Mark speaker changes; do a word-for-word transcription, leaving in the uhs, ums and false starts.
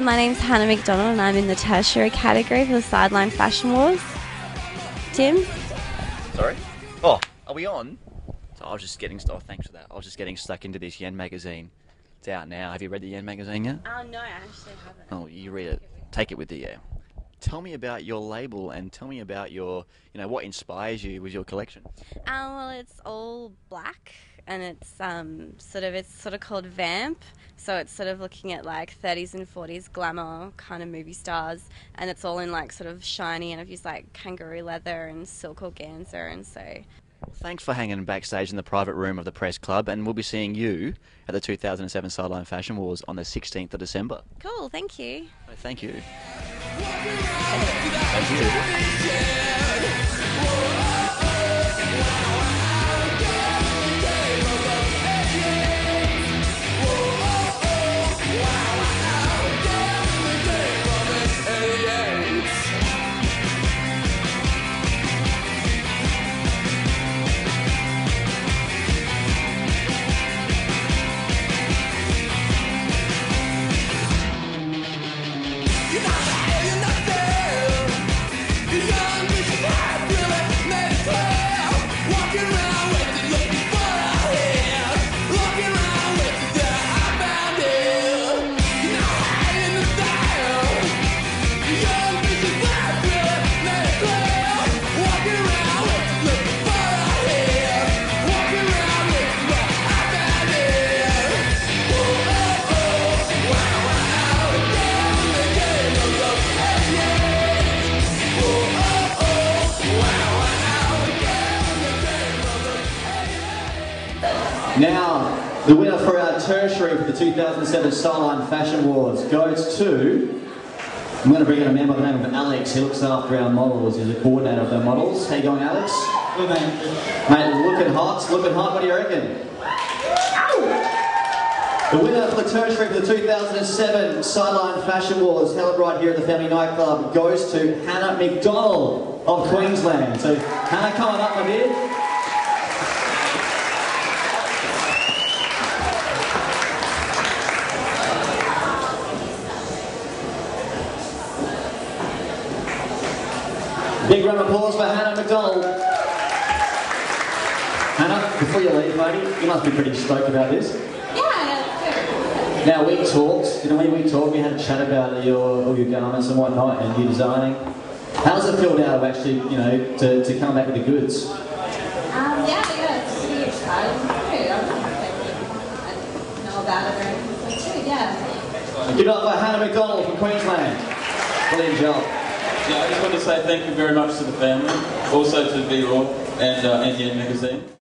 Speaker 1: my name's Hannah McDonald and I'm in the tertiary category for the Sideline Fashion Wars. Tim?
Speaker 2: Sorry? Oh, are we on? So I was just getting, oh thanks for that, I was just getting stuck into this YEN Magazine. It's out now. Have you read the YEN Magazine yet?
Speaker 1: Oh no, I actually haven't.
Speaker 2: Oh, you read it. Take it with you, yeah. Tell me about your label and tell me about your, you know, what inspires you with your collection.
Speaker 1: Um, well, it's all black and it's um, sort of, it's sort of called Vamp. So it's sort of looking at like thirties and forties glamour kind of movie stars, and it's all in like sort of shiny, and I've used like kangaroo leather and silk organza, and so.
Speaker 2: Well, thanks for hanging backstage in the private room of the Press Club, and we'll be seeing you at the two thousand seven Sideline Fashion Wars on the sixteenth of December.
Speaker 1: Cool, thank you.
Speaker 2: So thank you. Thank you. Now, the winner for our tertiary for the two thousand seven Sideline Fashion Wars goes to, I'm going to bring in a man by the name of Alex. He looks after our models. He's a coordinator of the models. How you going, Alex?
Speaker 3: Good, mate.
Speaker 2: Mate, looking hot, looking hot. What do you reckon? Ow! The winner for the tertiary for the two thousand seven Sideline Fashion Wars, held right here at the Family Nightclub, goes to Hannah McDonald of Queensland. So, Hannah, coming up, my dear. Big round of applause for Hannah McDonald. Hannah, before you leave, lady, you must be pretty stoked about this.
Speaker 4: Yeah, yeah,
Speaker 2: Now, we talked, you know, when we talked, we had a chat about your, all your garments and whatnot, and your designing. How does it feel now to actually, you know, to, to come back with the goods?
Speaker 4: Um, yeah, yeah, it's pretty exciting. Hey, I don't know about it or anything. It's good, yeah.
Speaker 2: Give it up for Hannah McDonald from Queensland. Brilliant job.
Speaker 3: Yeah, I just want to say thank you very much to the family, also to VRaw and, uh, and YEN Magazine.